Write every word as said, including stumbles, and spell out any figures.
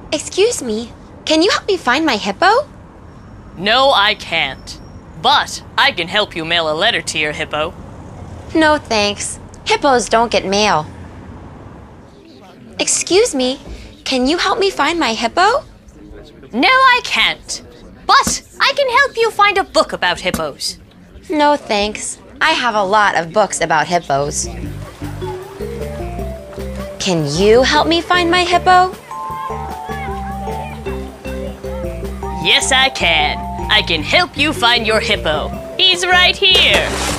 Excuse me, can you help me find my hippo? No, I can't. But I can help you mail a letter to your hippo. No thanks. Hippos don't get mail. Excuse me, can you help me find my hippo? No, I can't. But I can help you find a book about hippos. No thanks. I have a lot of books about hippos. Can you help me find my hippo? Yes, I can. I can help you find your hippo. He's right here.